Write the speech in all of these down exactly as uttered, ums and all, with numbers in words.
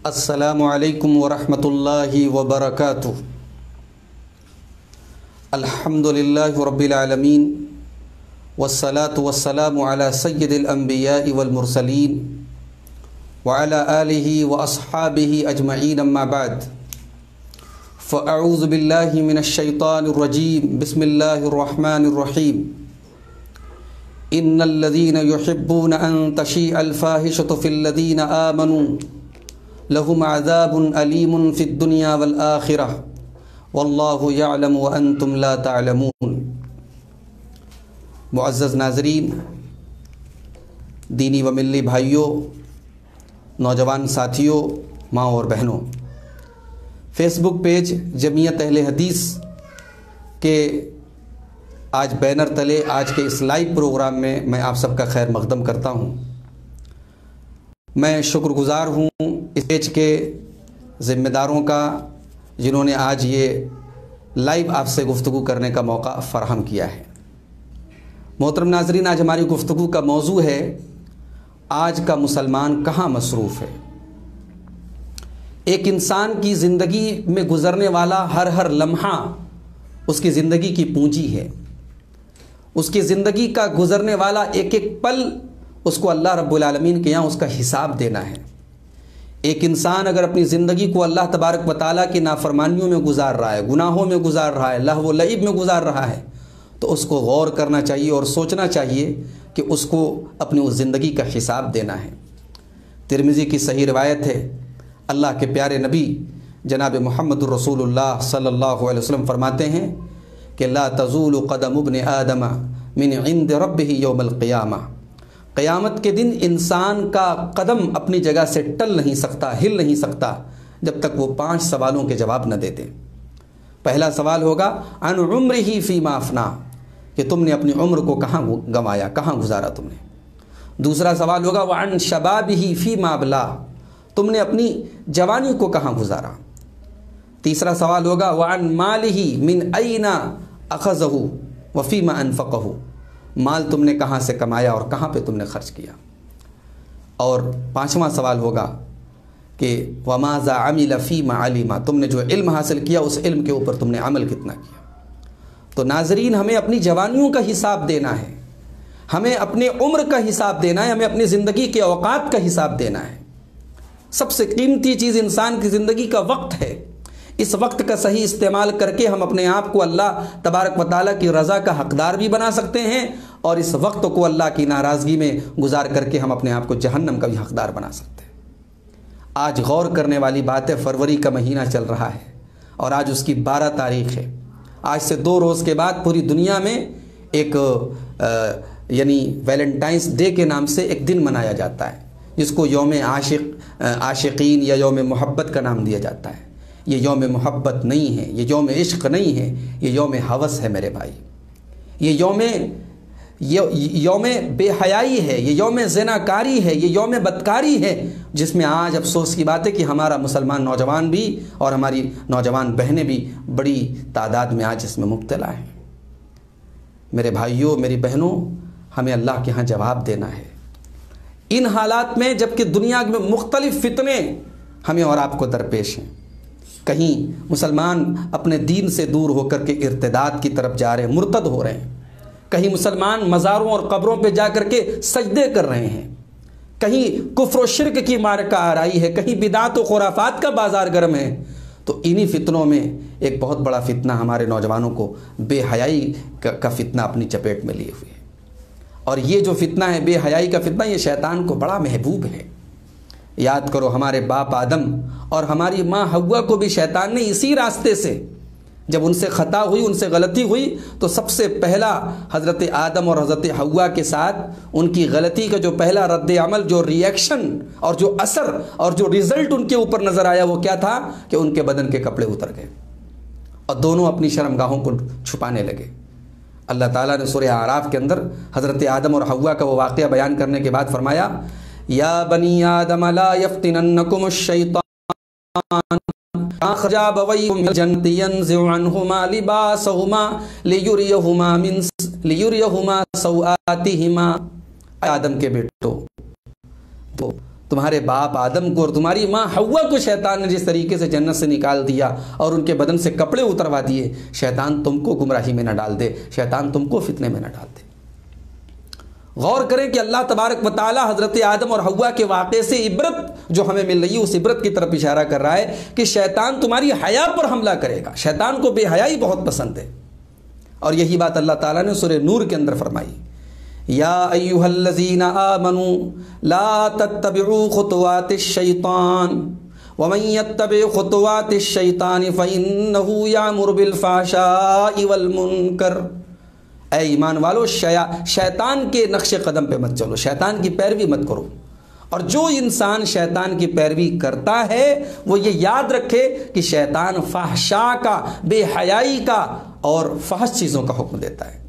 السلام علیکم ورحمۃ اللہ وبرکاتہ۔ الحمد للہ رب العالمین والصلاة والسلام علی سید الانبیاء والمرسلین وعلی آلہ واصحابہ اجمعین، اما بعد فاعوذ باللہ من الشیطان الرجیم، بسم اللہ الرحمن الرحیم۔ ان الذین یحبون ان تشیع الفاحشۃ فی الذین آمنوا لہم عذاب علیم فی الدنیا والآخرہ واللہ یعلم وانتم لا تعلمون۔ معزز ناظرین، دینی و ملی بھائیوں، نوجوان ساتھیوں، ماں اور بہنوں، فیس بک پیج جمعیت اہل حدیث کے آج بینر تلے آج کے اس لائیو پروگرام میں میں آپ سب کا خیر مقدم کرتا ہوں۔ میں شکر گزار ہوں اس پیج کے ذمہ داروں کا جنہوں نے آج یہ لائیو آپ سے گفتگو کرنے کا موقع فراہم کیا ہے۔ محترم ناظرین، آج ہماری گفتگو کا موضوع ہے آج کا مسلمان کہاں مصروف ہے۔ ایک انسان کی زندگی میں گزرنے والا ہر ہر لمحہ اس کی زندگی کی پونجی ہے۔ اس کی زندگی کا گزرنے والا ایک ایک پل اس کو اللہ رب العالمین کے یہاں اس کا حساب دینا ہے۔ ایک انسان اگر اپنی زندگی کو اللہ تبارک و تعالیٰ کی نافرمانیوں میں گزار رہا ہے، گناہوں میں گزار رہا ہے، لہو و لعب میں گزار رہا ہے، تو اس کو غور کرنا چاہیے اور سوچنا چاہیے کہ اس کو اپنی اس زندگی کا حساب دینا ہے۔ ترمذی کی صحیح روایت ہے، اللہ کے پیارے نبی جناب محمد الرسول اللہ صلی اللہ علیہ وسلم فرماتے ہیں کہ لا تزول قدم ابن آدم من عند ربہ یوم القیامہ۔ قیامت کے دن انسان کا قدم اپنی جگہ سے ٹل نہیں سکتا، ہل نہیں سکتا جب تک وہ پانچ سوالوں کے جواب نہ دے دے۔ پہلا سوال ہوگا عن عمرہ فیما افنا، کہ تم نے اپنی عمر کو کہاں گنوایا، کہاں گزارا تم نے۔ دوسرا سوال ہوگا وعن شبابہ فیما ابلا، تم نے اپنی جوانی کو کہاں گزارا۔ تیسرا سوال ہوگا وعن مالہ من این اخذہ وفیما انفقہ، مال تم نے کہاں سے کمایا اور کہاں پہ تم نے خرچ کیا۔ اور پانچواں سوال ہوگا کہ وماذا عمل فیما علم، تم نے جو علم حاصل کیا اس علم کے اوپر تم نے عمل کتنا کیا۔ تو ناظرین، ہمیں اپنی جوانیوں کا حساب دینا ہے، ہمیں اپنے عمر کا حساب دینا ہے، ہمیں اپنی زندگی کے اوقات کا حساب دینا ہے۔ سب سے قیمتی چیز انسان کی زندگی کا وقت ہے۔ اس وقت کا صحیح استعمال کر کے ہم اپنے آپ کو اللہ تبارک و تعالیٰ کی رضا کا حقدار بھی بنا سکتے ہیں، اور اس وقت کو اللہ کی ناراضگی میں گزار کر کے ہم اپنے آپ کو جہنم کا بھی حقدار بنا سکتے ہیں۔ آج غور کرنے والی بات ہے، فروری کا مہینہ چل رہا ہے اور آج اس کی بارہ تاریخ ہے۔ آج سے دو روز کے بعد پوری دنیا میں ایک یعنی ویلنٹائنس ڈے کے نام سے ایک دن منایا جاتا ہے، جس کو یوم عاشق عاشقین یا یوم محبت کا نام دیا جاتا ہے۔ یہ یوم محبت نہیں ہے، یہ یوم عشق نہیں ہے، یہ یوم ہوس ہے میرے بھائی۔ یہ یوم یوم بے حیائی ہے، یہ یوم زناکاری ہے، یہ یوم بدکاری ہے، جس میں آج افسوس کی بات ہے کہ ہمارا مسلمان نوجوان بھی اور ہماری نوجوان بہنیں بھی بڑی تعداد میں آج اس میں مبتلا ہیں۔ میرے بھائیوں، میری بہنوں، ہمیں اللہ کے ہاں جواب دینا ہے ان حالات میں، جبکہ دنیا میں مختلف فتنے ہمیں اور آپ کو درپیش ہیں۔ کہیں مسلمان اپنے دین سے دور ہو کر کے ارتداد کی طرف جا رہے ہیں، مرتد ہو رہے ہیں۔ کہیں مسلمان مزاروں اور قبروں پہ جا کر کے سجدے کر رہے ہیں۔ کہیں کفر و شرک کی معرکہ آرائی ہے، کہیں بدعت و خرافات کا بازار گرم ہے۔ تو انہی فتنوں میں ایک بہت بڑا فتنہ ہمارے نوجوانوں کو بے حیائی کا فتنہ اپنی چپیٹ میں لیے ہوئے ہے۔ اور یہ جو فتنہ ہے، بے حیائی کا فتنہ، یہ شیطان کو بڑا محبوب ہے۔ یاد کرو، ہمارے باپ آدم اور ہماری ماں حوا کو بھی شیطان نے اسی راستے سے، جب ان سے خطا ہوئی، ان سے غلطی ہوئی، تو سب سے پہلا حضرت آدم اور حضرت حوا کے ساتھ ان کی غلطی کا جو پہلا رد عمل، جو ری ایکشن اور جو اثر اور جو رزلٹ ان کے اوپر نظر آیا، وہ کیا تھا کہ ان کے بدن کے کپڑے اتر گئے اور دونوں اپنی شرمگاہوں کو چھپانے لگے۔ اللہ تعالیٰ نے سورہ اعراف کے اندر حضرت آدم اور حوا کا وہ واقعہ بیان کرنے کے بعد فرمایا یا بنی آدم لا یفتننکم الشیطان اخرج ابویکم من الجنة ينزع عنهما لباسهما لیریہما من لیریہما سوآتہما۔ آدم کے بیٹو، تو تمہارے باپ آدم کو اور تمہاری ماں حوا کو شیطان نے جس طریقے سے جنت سے نکال دیا اور ان کے بدن سے کپڑے اتروا دیے، شیطان تم کو گمراہی میں نہ ڈال دے، شیطان تم کو فتنے میں نہ ڈال دے۔ غور کریں کہ اللہ تبارک و تعالی حضرت آدم اور حوا کے واقعے سے عبرت جو ہمیں مل رہی ہے، اس عبرت کی طرف اشارہ کر رہا ہے کہ شیطان تمہاری حیا پر حملہ کرے گا۔ شیطان کو بے حیائی بہت پسند ہے، اور یہی بات اللہ تعالیٰ نے سورہ نور کے اندر فرمائی، یا ایھا الذین آمنوا لا تتبعوا خطوات الشیطان ومن یتبع خطوات الشیطان فإنہ یأمر بالفحشاء والمنکر۔ اے ایمان والو، شیطان کے نقش قدم پہ مت چلو، شیطان کی پیروی مت کرو، اور جو انسان شیطان کی پیروی کرتا ہے وہ یہ یاد رکھے کہ شیطان فحشاء کا، بے حیائی کا اور فحش چیزوں کا حکم دیتا ہے۔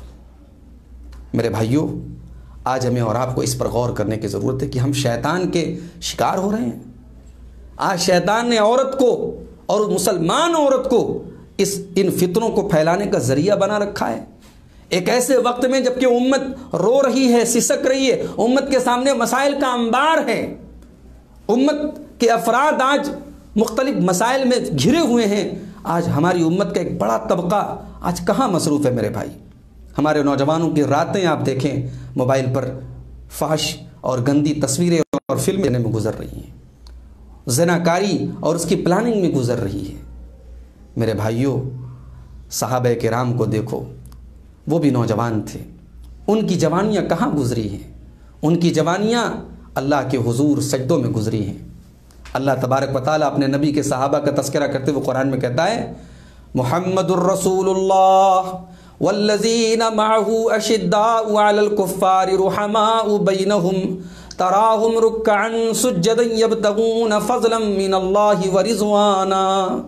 میرے بھائیوں، آج ہمیں اور آپ کو اس پر غور کرنے کی ضرورت ہے کہ ہم شیطان کے شکار ہو رہے ہیں۔ آج شیطان نے عورت کو اور مسلمان عورت کو اس ان فتنوں کو پھیلانے کا ذریعہ بنا رکھا ہے۔ ایک ایسے وقت میں جبکہ امت رو رہی ہے، سسک رہی ہے، امت کے سامنے مسائل کا انبار ہے، امت کے افراد آج مختلف مسائل میں گھرے ہوئے ہیں، آج ہماری امت کا ایک بڑا طبقہ آج کہاں مصروف ہے میرے بھائی؟ ہمارے نوجوانوں کی راتیں آپ دیکھیں موبائل پر فحش اور گندی تصویریں اور فلمیں میں گزر رہی ہیں، زناکاری اور اس کی پلاننگ میں گزر رہی ہے۔ میرے بھائیوں، صحابہ کرام کو دیکھو، وہ بھی نوجوان تھے، ان کی جوانیاں کہاں گزری ہیں؟ ان کی جوانیاں اللہ کے حضور سجدوں میں گزری ہیں۔ اللہ تبارک و تعالیٰ اپنے نبی کے صحابہ کا تذکرہ کرتے ہوئے قرآن میں کہتا ہے، محمد الرسول اللہ والذین معہ اشداء علی الکفار رحماء بینہم تراہم رکعا سجدا یبتغون فضلا من اللہ ورضوانا۔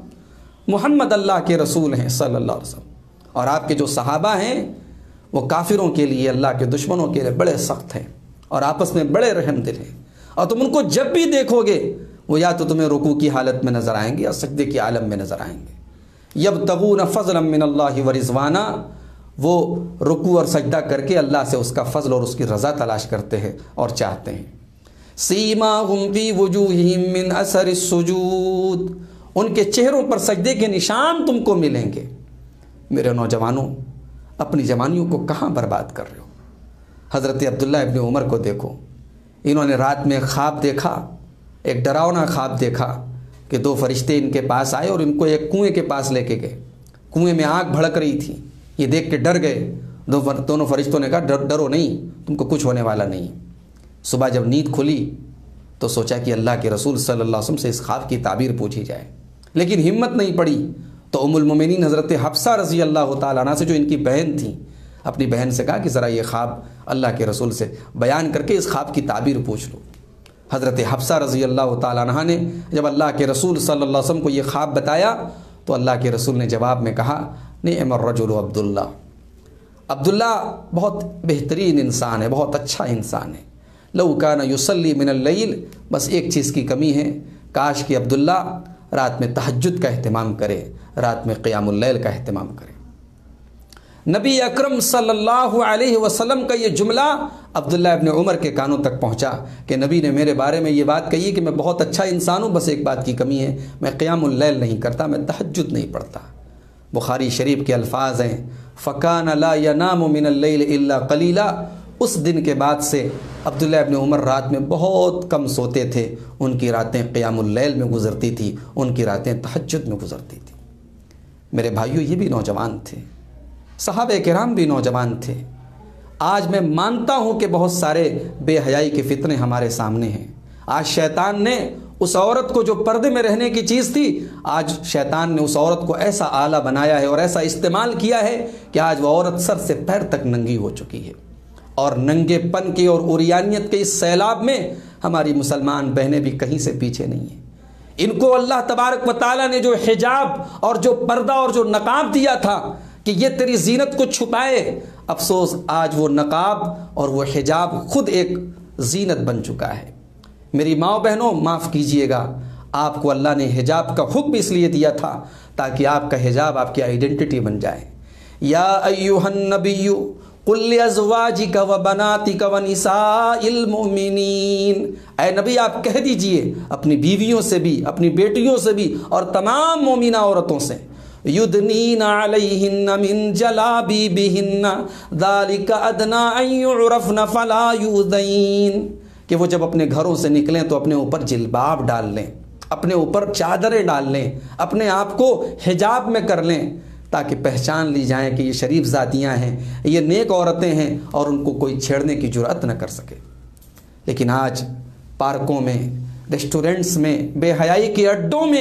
محمد اللہ کے رسول ہیں صلی اللہ علیہ وسلم، اور آپ کے جو صحابہ ہیں وہ کافروں کے لیے، اللہ کے دشمنوں کے لیے بڑے سخت ہیں اور آپس میں بڑے رحم دل ہیں، اور تم ان کو جب بھی دیکھو گے وہ یا تو تمہیں رکوع کی حالت میں نظر آئیں گے یا سجدے کی عالم میں نظر آئیں گے۔ یبتغون فضلا من اللہ ورضوانا، وہ رکوع اور سجدہ کر کے اللہ سے اس کا فضل اور اس کی رضا تلاش کرتے ہیں اور چاہتے ہیں۔ سیماہم فی وجوہہم من اثر السجود، ان کے چہروں پر سجدے کے نشان تم کو ملیں گے۔ میرے نوجوانوں، اپنی جوانیوں کو کہاں برباد کر رہے ہو؟ حضرت عبداللہ ابن عمر کو دیکھو، انہوں نے رات میں خواب دیکھا، ایک ڈراؤنا خواب دیکھا کہ دو فرشتے ان کے پاس آئے اور ان کو ایک کنویں کے پاس لے کے گئے۔ کنویں میں آگ بھڑک رہی تھی، یہ دیکھ کے ڈر گئے۔ دونوں فرشتوں نے کہا ڈرو نہیں، تم کو کچھ ہونے والا نہیں۔ صبح جب نیند کھلی تو سوچا کہ اللہ کے رسول صلی اللہ علیہ وسلم سے اس خواب کی تعبیر پوچھی جائے، لیکن ہمت نہیں پڑی، تو ام المومنین حضرت حفصہ رضی اللہ تعالیٰ عنہ سے، جو ان کی بہن تھیں، اپنی بہن سے کہا کہ ذرا یہ خواب اللہ کے رسول سے بیان کر کے اس خواب کی تعبیر پوچھ لو۔ حضرت حفصہ رضی اللہ تعالیٰ عنہ نے جب اللہ کے رسول صلی اللہ علیہ وسلم کو یہ خواب بتایا تو اللہ کے رسول نے جواب میں کہا، نعم الرجل عبداللہ، عبداللہ بہت بہترین انسان ہے، بہت اچھا انسان ہے۔ لو کان یصلی من اللیل، بس ایک چیز کی کمی ہے، کاش کہ عبداللہ رات میں تہجد کا اہتمام کرے، رات میں قیام اللیل کا اہتمام کرے۔ نبی اکرم صلی اللہ علیہ وسلم کا یہ جملہ عبداللہ ابن عمر کے کانوں تک پہنچا کہ نبی نے میرے بارے میں یہ بات کہی کہ میں بہت اچھا انسان ہوں، بس ایک بات کی کمی ہے، میں قیام اللیل نہیں کرتا، میں تہجد نہیں پڑھتا۔ بخاری شریف کے الفاظ ہیں، فَكَانَ لَا يَنَامُ مِنَ اللَّيْلِ إِلَّا قَلِيلًا، اس دن کے بعد سے عبداللہ ابن عمر رات میں بہت کم سوتے تھے، ان کی راتیں قیام اللیل میں گزرتی تھی، ان کی راتیں تہجد میں گزرتی تھی۔ میرے بھائیوں، یہ بھی نوجوان تھے، صحابہ کرام بھی نوجوان تھے۔ آج میں مانتا ہوں کہ بہت سارے بے حیائی کے فتنے ہمارے سامنے ہیں۔ آج شیطان نے اس عورت کو جو پردے میں رہنے کی چیز تھی، آج شیطان نے اس عورت کو ایسا آلہ بنایا ہے اور ایسا استعمال کیا ہے کہ آج وہ عورت سر سے پیر تک ننگی ہو چکی ہے، اور ننگے پن کی اور عریانیت کے اس سیلاب میں ہماری مسلمان بہنیں بھی کہیں سے پیچھے نہیں ہیں۔ ان کو اللہ تبارک و تعالیٰ نے جو حجاب اور جو پردہ اور جو نقاب دیا تھا کہ یہ تیری زینت کو چھپائے، افسوس آج وہ نقاب اور وہ حجاب خود ایک زینت بن چکا ہے۔ میری ماں بہنوں، معاف کیجئے گا، آپ کو اللہ نے حجاب کا حکم اس لیے دیا تھا تاکہ آپ کا حجاب آپ کی آئیڈینٹی بن جائے۔ یا ایھا النبی قل لازواجک وبناتک ونساء المؤمنین، اے نبی آپ کہہ دیجئے اپنی بیویوں سے بھی، اپنی بیٹیوں سے بھی اور تمام مومنہ عورتوں سے، یدنین علیہن من جلابیبہن ذالک ادنی ان یعرفن فلا یؤذین، کہ وہ جب اپنے گھروں سے نکلیں تو اپنے اوپر جلباب ڈال لیں، اپنے اوپر چادریں ڈال لیں، اپنے آپ کو حجاب میں کر لیں، تاکہ پہچان لی جائیں کہ یہ شریف ذاتیاں ہیں، یہ نیک عورتیں ہیں اور ان کو کوئی چھیڑنے کی جرأت نہ کر سکے۔ لیکن آج پارکوں میں، ریسٹورنٹس میں، بے حیائی کے اڈوں میں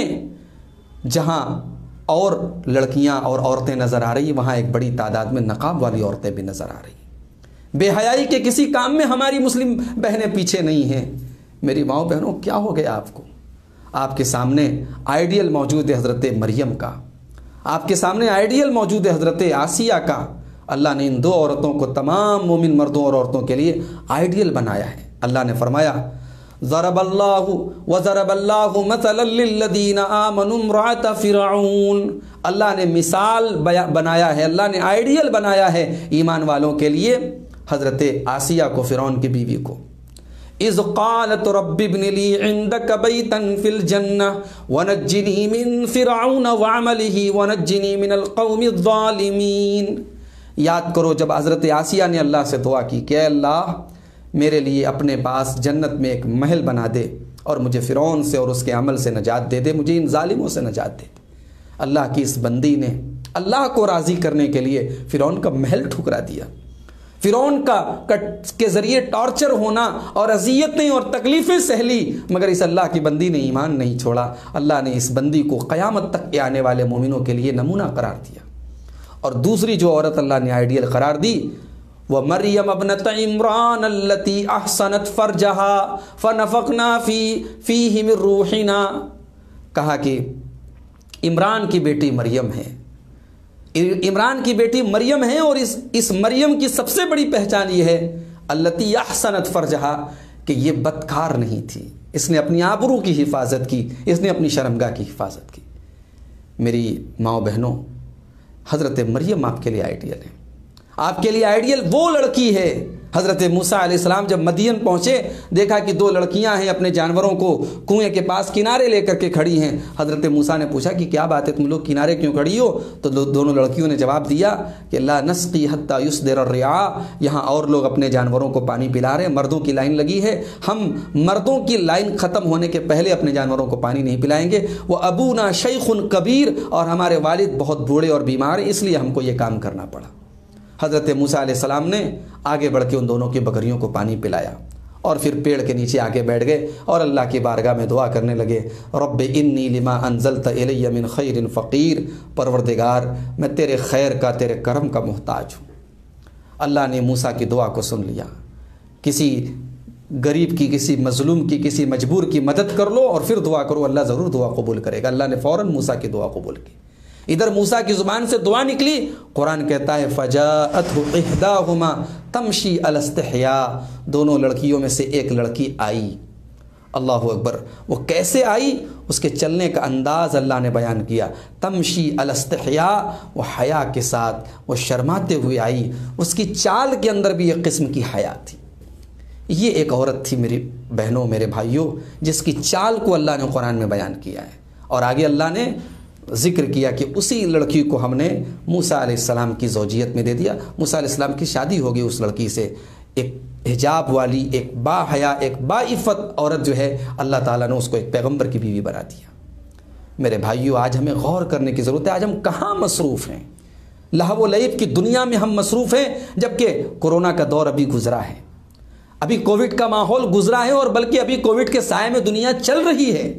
جہاں اور لڑکیاں اور عورتیں نظر آ رہی، وہاں ایک بڑی تعداد میں نقاب والی عورتیں بھی نظر آ رہی۔ بے حیائی کے کسی کام میں ہماری مسلم بہنیں پیچھے نہیں ہیں۔ میری ماؤں بہنوں، کیا ہو گیا آپ کو؟ آپ کے سامنے آئیڈیل موجود ہے حضرت مریم کا، آپ کے سامنے آئیڈیل موجود ہے حضرت آسیہ کا۔ اللہ نے ان دو عورتوں کو تمام مومن مردوں اور عورتوں کے لیے آئیڈیل بنایا ہے۔ اللہ نے فرمایا ضرب اللہ وضرب اللہ مثلا للذین آمنوا امرأۃ فرعون، اللہ نے مثال بنایا ہے، اللہ نے آئیڈیل بنایا ہے ایمان والوں کے لیے حضرت آسیہ کو، فرعون کی بیوی کو۔ اذ قالت رب ابن لی عندک بیتا فی الجنہ ونجنی من فرعون وعملہ ونجنی من القوم الظالمین، یاد کرو جب حضرت آسیہ نے اللہ سے دعا کی کہ اے اللہ میرے لیے اپنے پاس جنت میں ایک محل بنا دے اور مجھے فرعون سے اور اس کے عمل سے نجات دے دے، مجھے ان ظالموں سے نجات دے دے۔ اللہ کی اس بندی نے اللہ کو راضی کرنے کے لیے فرعون کا محل ٹھکرا دیا، فرعون کا کے ذریعے ٹارچر ہونا اور اذیتیں اور تکلیفیں سہلی، مگر اس اللہ کی بندی نے ایمان نہیں چھوڑا۔ اللہ نے اس بندی کو قیامت تک کے آنے والے مومنوں کے لیے نمونہ قرار دیا۔ اور دوسری جو عورت اللہ نے آئیڈیل قرار دی وہ مریم ابنت عمران التی احسنت فرجہا فنفخنا فی فیہ من روحنا، کہا کہ عمران کی بیٹی مریم ہے، عمران کی بیٹی مریم ہے، اور اس اس مریم کی سب سے بڑی پہچان یہ ہے التی احسنت فرجہا کہ یہ بدکار نہیں تھی، اس نے اپنی آبرو کی حفاظت کی، اس نے اپنی شرمگاہ کی حفاظت کی۔ میری ماؤں بہنوں، حضرت مریم آپ کے لیے آئیڈیل ہے، آپ کے لیے آئیڈیل وہ لڑکی ہے۔ حضرت موسیٰ علیہ السلام جب مدین پہنچے، دیکھا کہ دو لڑکیاں ہیں اپنے جانوروں کو کنویں کے پاس کنارے لے کر کے کھڑی ہیں۔ حضرت موسیٰ نے پوچھا کہ کیا بات ہے، تم لوگ کنارے کیوں کھڑی ہو؟ تو دونوں لڑکیوں نے جواب دیا کہ لا نسقی حتی یصدر الرعاء، یہاں اور لوگ اپنے جانوروں کو پانی پلا رہے ہیں، مردوں کی لائن لگی ہے، ہم مردوں کی لائن ختم ہونے کے پہلے اپنے جانوروں کو پانی نہیں پلائیں گے۔ وہ ابونا شیخ کبیر، اور ہمارے والد بہت بوڑھے اور بیمار ہیں، اس لیے ہم کو یہ کام کرنا پڑا۔ حضرت موسیٰ علیہ السلام نے آگے بڑھ کے ان دونوں کی بکریوں کو پانی پلایا اور پھر پیڑ کے نیچے آگے بیٹھ گئے اور اللہ کی بارگاہ میں دعا کرنے لگے، رب انی لما انزلت الی من خیر فقیر، پروردگار میں تیرے خیر کا، تیرے کرم کا محتاج ہوں۔ اللہ نے موسیٰ کی دعا کو سن لیا۔ کسی غریب کی، کسی مظلوم کی، کسی مجبور کی مدد کر لو اور پھر دعا کرو، اللہ ضرور دعا قبول کرے گا۔ اللہ نے فوراً موسیٰ کی دعا قبول کی۔ ادھر موسیٰ کی زبان سے دعا نکلی، قرآن کہتا ہے فجاءتہ احداہما تمشی علی استحیاء، دونوں لڑکیوں میں سے ایک لڑکی آئی۔ اللہ اکبر، وہ کیسے آئی؟ اس کے چلنے کا انداز اللہ نے بیان کیا، تمشی علی استحیاء، وہ حیا کے ساتھ، وہ شرماتے ہوئے آئی، اس کی چال کے اندر بھی ایک قسم کی حیا تھی۔ یہ ایک عورت تھی میری بہنوں، میرے بھائیوں، جس کی چال کو اللہ نے قرآن میں بیان کیا ہے، اور آگے اللہ نے ذکر کیا کہ اسی لڑکی کو ہم نے موسیٰ علیہ السلام کی زوجیت میں دے دیا۔ موسیٰ علیہ السلام کی شادی ہو گئی اس لڑکی سے، ایک حجاب والی، ایک با حیا، ایک با عفت عورت جو ہے، اللہ تعالیٰ نے اس کو ایک پیغمبر کی بیوی بنا دیا۔ میرے بھائیوں، آج ہمیں غور کرنے کی ضرورت ہے، آج ہم کہاں مصروف ہیں؟ لہو و لعب کی دنیا میں ہم مصروف ہیں، جبکہ کورونا کا دور ابھی گزرا ہے، ابھی کووڈ کا ماحول گزرا ہے، اور بلکہ ابھی کووڈ کے سائے میں دنیا چل رہی ہے۔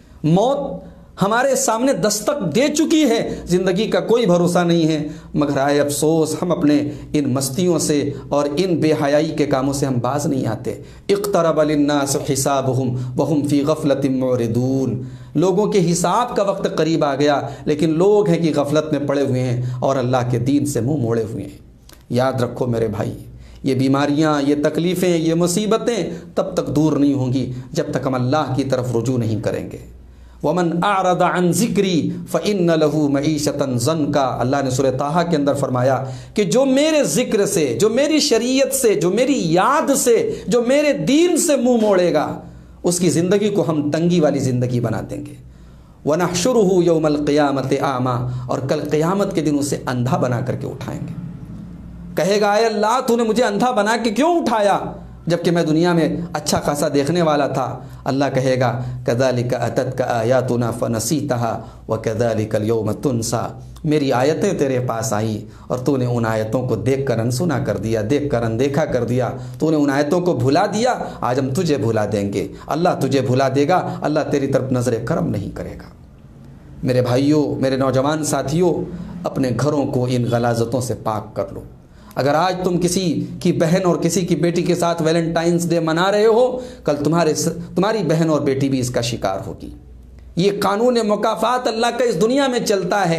موت ہمارے سامنے دستک دے چکی ہے، زندگی کا کوئی بھروسہ نہیں ہے، مگر آئے افسوس ہم اپنے ان مستیوں سے اور ان بے حیائی کے کاموں سے ہم باز نہیں آتے۔ اقترب للناس حسابهم وهم فی غفلۃ معرضون، لوگوں کے حساب کا وقت قریب آ گیا، لیکن لوگ ہیں کہ غفلت میں پڑے ہوئے ہیں اور اللہ کے دین سے منہ موڑے ہوئے ہیں۔ یاد رکھو میرے بھائی، یہ بیماریاں، یہ تکلیفیں، یہ مصیبتیں تب تک دور نہیں ہوں گی جب تک ہم اللہ کی طرف رجوع نہیں کریں گے۔ ومن اعرض عن ذکری فإن له معیشۃ ضنکا، اللہ نے سورہ طٰہٰ کے اندر فرمایا کہ جو میرے ذکر سے، جو میری شریعت سے، جو میری یاد سے، جو میرے دین سے منہ موڑے گا، اس کی زندگی کو ہم تنگی والی زندگی بنا دیں گے۔ وَنَحْشُرُهُ يَوْمَ الْقِيَامَةِ أَعْمَىٰ، اور کل قیامت کے دن اسے اندھا بنا کر کے اٹھائیں گے۔ کہے گا اے اللہ تو نے مجھے اندھا بنا کے کیوں اٹھایا جبکہ میں دنیا میں اچھا خاصا دیکھنے والا تھا؟ اللہ کہے گا كَذَلِكَ أَتَتْكَ آيَاتُنَا فَنَسِيتَهَا وَكَذَلِكَ الْيَوْمَ تُنسَىٰ، میری آیتیں تیرے پاس آئیں اور تو نے ان آیتوں کو دیکھ کر انسنا کر دیا، دیکھ کر اندیکھا کر دیا، تو نے ان آیتوں کو بھلا دیا، آج ہم تجھے بھلا دیں گے۔ اللہ تجھے بھلا دے گا، اللہ تیری طرف نظر کرم نہیں کرے گا۔ میرے بھائیوں، میرے نوجوان ساتھیوں، اپنے گھروں کو ان غلاظتوں سے پاک کر لو۔ اگر آج تم کسی کی بہن اور کسی کی بیٹی کے ساتھ ویلنٹائنس ڈے منا رہے ہو، کل تمہارے تمہاری بہن اور بیٹی بھی اس کا شکار ہوگی۔ یہ قانون مکافات اللہ کا اس دنیا میں چلتا ہے۔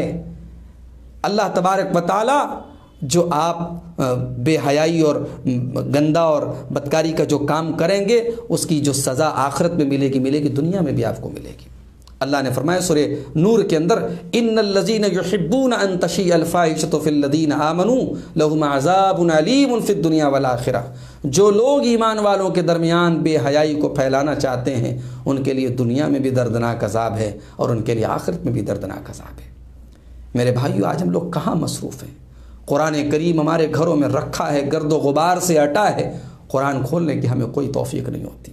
اللہ تبارک و تعالی جو آپ بے حیائی اور گندا اور بدکاری کا جو کام کریں گے، اس کی جو سزا آخرت میں ملے گی ملے گی دنیا میں بھی آپ کو ملے گی۔ اللہ نے فرمایا سورہ نور کے اندر، ان الذین یحبون ان تشیع الفاحشۃ فی الذین آمنوا لہم عذاب علیم فی الدنیا والآخرہ، جو لوگ ایمان والوں کے درمیان بے حیائی کو پھیلانا چاہتے ہیں ان کے لیے دنیا میں بھی دردناک عذاب ہے اور ان کے لیے آخرت میں بھی دردناک عذاب ہے۔ میرے بھائیو، آج ہم لوگ کہاں مصروف ہیں؟ قرآن کریم ہمارے گھروں میں رکھا ہے، گرد و غبار سے ہٹا ہے، قرآن کھولنے کی ہمیں کوئی توفیق نہیں ہوتی۔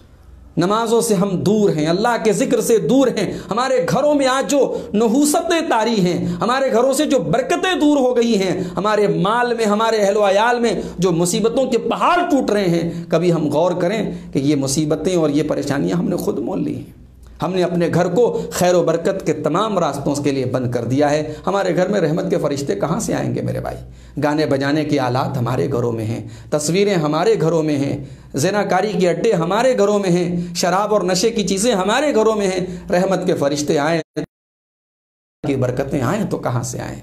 نمازوں سے ہم دور ہیں، اللہ کے ذکر سے دور ہیں، ہمارے گھروں میں آج جو نحوستیں طاری ہیں، ہمارے گھروں سے جو برکتیں دور ہو گئی ہیں، ہمارے مال میں، ہمارے اہل و عیال میں جو مصیبتوں کے پہاڑ ٹوٹ رہے ہیں، کبھی ہم غور کریں کہ یہ مصیبتیں اور یہ پریشانیاں ہم نے خود مول لی ہیں۔ ہم نے اپنے گھر کو خیر و برکت کے تمام راستوں کے لیے بند کر دیا ہے۔ ہمارے گھر میں رحمت کے فرشتے کہاں سے آئیں گے میرے بھائی؟ گانے بجانے کے آلات ہمارے گھروں میں ہیں، تصویریں ہمارے گھروں میں ہیں، زناکاری کے اڈے ہمارے گھروں میں ہیں، شراب اور نشے کی چیزیں ہمارے گھروں میں ہیں۔ رحمت کے فرشتے آئیں کی برکتیں آئیں تو کہاں سے آئیں؟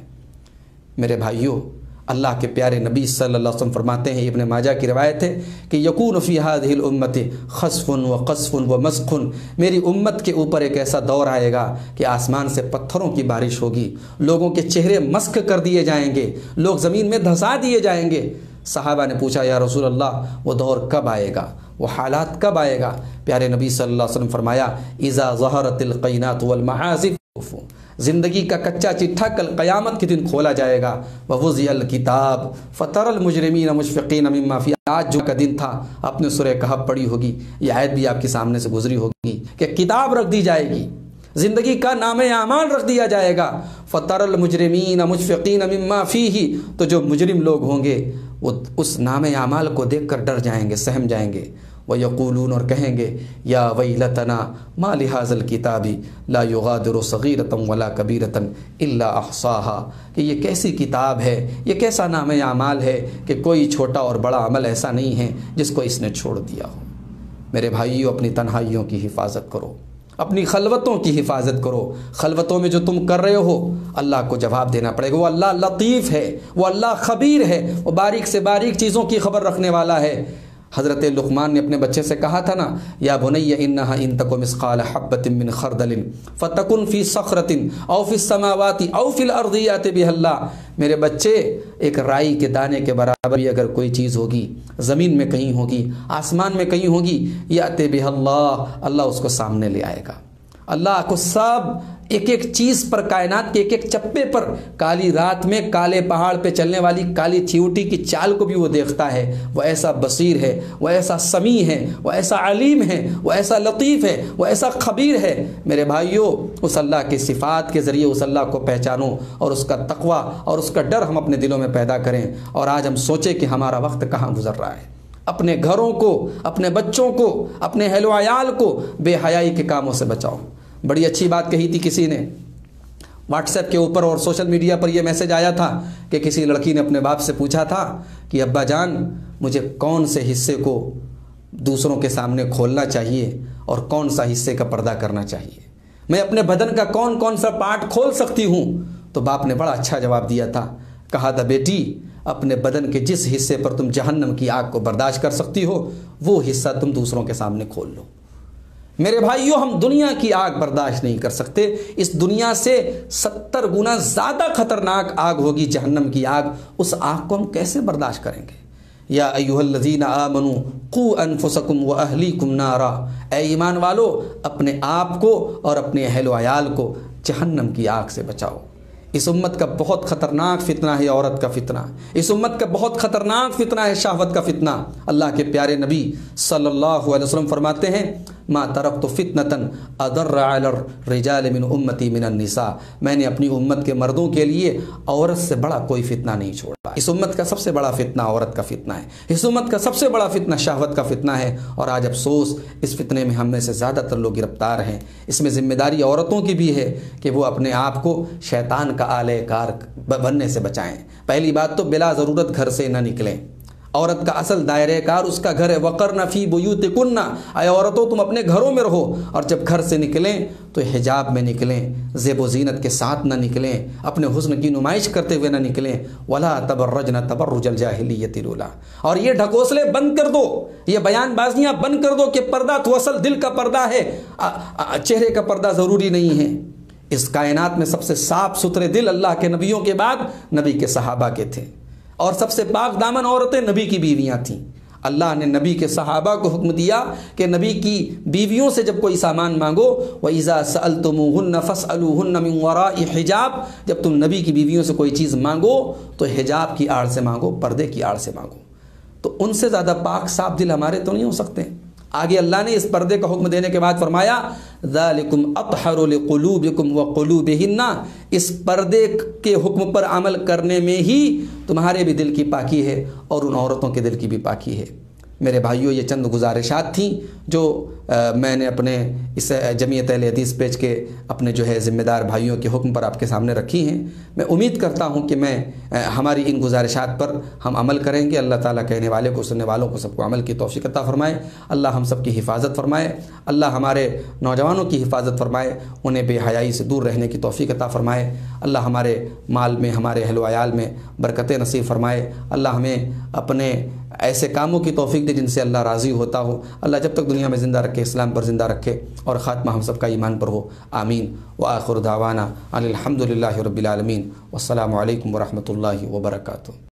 میرے بھائیوں، اللہ کے پیارے نبی صلی اللہ علیہ وسلم فرماتے ہیں، ابن ماجہ کی روایت ہے کہ یکون فی ہذہ الامت خسف و قذف و مسخ، میری امت کے اوپر ایک ایسا دور آئے گا کہ آسمان سے پتھروں کی بارش ہوگی، لوگوں کے چہرے مسخ کر دیے جائیں گے، لوگ زمین میں دھسا دیے جائیں گے۔ صحابہ نے پوچھا یا رسول اللہ وہ دور کب آئے گا، وہ حالات کب آئے گا؟ پیارے نبی صلی اللہ علیہ وسلم فرمایا اذا ظہرت القینات والمعازف، زندگی کا کچا چٹھا کل قیامت کے دن کھولا جائے گا۔ ووضع الکتاب فتر المجرمین مشفقین مما فیہ، آج جو کا دن تھا، اپنے سورہ کہف پڑھی ہوگی، یہ آیت بھی آپ کے سامنے سے گزری ہوگی کہ کتاب رکھ دی جائے گی، زندگی کا نام اعمال رکھ دیا جائے گا۔ فتر المجرمین مشفقین مما فیہ، تو جو مجرم لوگ ہوں گے وہ اس نام اعمال کو دیکھ کر ڈر جائیں گے، سہم جائیں گے۔ وَيَقُولُونَ، اور کہیں گے یا ویلتنا ما لِهَذَا الْكِتَابِ لَا يُغَادِرُ صَغِيرَةً وَلَا كَبِيرَةً إِلَّا أَحْصَاهَا، کہ یہ کیسی کتاب ہے، یہ کیسا نام اعمال ہے کہ کوئی چھوٹا اور بڑا عمل ایسا نہیں ہے جس کو اس نے چھوڑ دیا ہو۔ میرے بھائیوں، اپنی تنہائیوں کی حفاظت کرو، اپنی خلوتوں کی حفاظت کرو۔ خلوتوں میں جو تم کر رہے ہو اللہ کو جواب دینا پڑے گا۔ وہ اللہ لطیف ہے، وہ اللہ خبیر ہے، وہ باریک سے باریک چیزوں کی خبر رکھنے والا ہے۔ حضرت لقمان نے اپنے بچے سے کہا تھا نا، یا بنی انہا ان تک مثقال حبۃ من خردل فتکن فی صخرۃ او فی السماوات او فی الارض یأتی بها اللہ، میرے بچے ایک رائی کے دانے کے برابر بھی اگر کوئی چیز ہوگی، زمین میں کہیں ہوگی، آسمان میں کہیں ہوگی، یأتی بها اللہ، اللہ اس کو سامنے لے آئے گا۔ اللہ کو سب ایک ایک چیز پر، کائنات کے ایک ایک چپے پر، کالی رات میں کالے پہاڑ پہ چلنے والی کالی چیوٹی کی چال کو بھی وہ دیکھتا ہے۔ وہ ایسا بصیر ہے، وہ ایسا سمیع ہے، وہ ایسا علیم ہے، وہ ایسا لطیف ہے، وہ ایسا خبیر ہے۔ میرے بھائیوں، اس اللہ کی صفات کے ذریعے اس اللہ کو پہچانو اور اس کا تقوی اور اس کا ڈر ہم اپنے دلوں میں پیدا کریں۔ اور آج ہم سوچیں کہ ہمارا وقت کہاں گزر رہا ہے۔ اپنے گھروں کو، اپنے بچوں کو، اپنے اہل و عیال کو بے حیائی کے کاموں سے بچاؤ۔ بڑی اچھی بات کہی تھی کسی نے، واٹس ایپ کے اوپر اور سوشل میڈیا پر یہ میسج آیا تھا کہ کسی لڑکی نے اپنے باپ سے پوچھا تھا کہ ابا جان مجھے کون سے حصے کو دوسروں کے سامنے کھولنا چاہیے اور کون سا حصے کا پردہ کرنا چاہیے، میں اپنے بدن کا کون کون سا پارٹ کھول سکتی ہوں؟ تو باپ نے بڑا اچھا جواب دیا تھا، کہا تھا بیٹی اپنے بدن کے جس حصے پر تم جہنم کی آگ کو برداشت کر سکتی ہو وہ حصہ تم دوسروں کے سامنے کھول لو۔ میرے بھائیوں، ہم دنیا کی آگ برداشت نہیں کر سکتے، اس دنیا سے ستر گنا زیادہ خطرناک آگ ہوگی جہنم کی آگ، اس آگ کو ہم کیسے برداشت کریں گے؟ یا ایھا الذین آمنوا قوا انفسکم واہلیکم نارا، اے ایمان والو اپنے آپ کو اور اپنے اہل و عیال کو جہنم کی آگ سے بچاؤ۔ اس امت کا بہت خطرناک فتنہ ہے عورت کا فتنہ، اس امت کا بہت خطرناک فتنہ ہے شہوت کا فتنہ۔ اللہ کے پیارے نبی صلی اللہ علیہ وسلم فرماتے ہیں ما ترکت فتنة اضر علی الرجال من امتی من النساء، میں نے اپنی امت کے مردوں کے لیے عورت سے بڑا کوئی فتنہ نہیں چھوڑا۔ اس امت کا سب سے بڑا فتنہ عورت کا فتنہ ہے، اس امت کا سب سے بڑا فتنہ شہوت کا فتنہ ہے، اور آج افسوس اس فتنے میں ہم میں سے زیادہ تر لوگ گرفتار ہیں۔ اس میں ذمہ داری عورتوں کی بھی ہے کہ وہ اپنے آپ کو شیطان کا آلہ کار بننے سے بچائیں۔ پہلی بات تو بلا ضرورت گھر سے نہ نکلیں۔ عورت کا اصل دائرہ کار اس کا گھر ہے، وقرن فی بیوتکن، اے عورتوں تم اپنے گھروں میں رہو، اور جب گھر سے نکلیں تو حجاب میں نکلیں، زیب و زینت کے ساتھ نہ نکلیں، اپنے حسن کی نمائش کرتے ہوئے نہ نکلیں۔ ولا تبرجن تبرج الجاہلیۃ الاولیٰ، اور یہ ڈھکوسلے بند کر دو، یہ بیان بازیاں بند کر دو کہ پردہ تو اصل دل کا پردہ ہے، چہرے کا پردہ ضروری نہیں ہے۔ اس کائنات میں سب سے صاف ستھرے دل اللہ کے نبیوں کے بعد نبی کے صحابہ کے تھے، اور سب سے پاک دامن عورتیں نبی کی بیویاں تھیں۔ اللہ نے نبی کے صحابہ کو حکم دیا کہ نبی کی بیویوں سے جب کوئی سامان مانگو، وَإِذَا سَأَلْتُمُوهُنَّ فَاسْأَلُوهُنَّ مِنْ وَرَاءِ حِجَاب، جب تم نبی کی بیویوں سے کوئی چیز مانگو تو حجاب کی آڑ سے مانگو، پردے کی آڑ سے مانگو۔ تو ان سے زیادہ پاک صاف دل ہمارے تو نہیں ہو سکتے۔ آگے اللہ نے اس پردے کا حکم دینے کے بعد فرمایا ذالکم اطہر لقلوبکم وقلوبہن، اس پردے کے حکم پر عمل کرنے میں ہی تمہارے بھی دل کی پاکی ہے اور ان عورتوں کے دل کی بھی پاکی ہے۔ میرے بھائیوں، یہ چند گزارشات تھیں جو میں نے اپنے اس جمعیت اہل حدیث پیج کے اپنے جو ہے ذمہ دار بھائیوں کے حکم پر آپ کے سامنے رکھی ہیں۔ میں امید کرتا ہوں کہ میں ہماری ان گزارشات پر ہم عمل کریں گے۔ اللہ تعالیٰ کہنے والے کو سننے والوں کو سب کو عمل کی توفیق عطا فرمائے۔ اللہ ہم سب کی حفاظت فرمائے، اللہ ہمارے نوجوانوں کی حفاظت فرمائے، انہیں بے حیائی سے دور رہنے کی توفیق عطا فرمائے۔ اللہ ہمارے مال میں، ہمارے اہل و عیال میں برکتیں نصیب فرمائے۔ اللہ ہمیں اپنے ایسے کاموں کی توفیق دے جن سے اللہ راضی ہوتا ہو۔ اللہ جب تک دنیا میں زندہ رکھے اسلام پر زندہ رکھے، اور خاتمہ ہم سب کا ایمان پر ہو، آمین۔ وآخر دعوانا ان الحمد للہ رب العالمین، والسلام علیکم ورحمۃ اللہ وبرکاتہ۔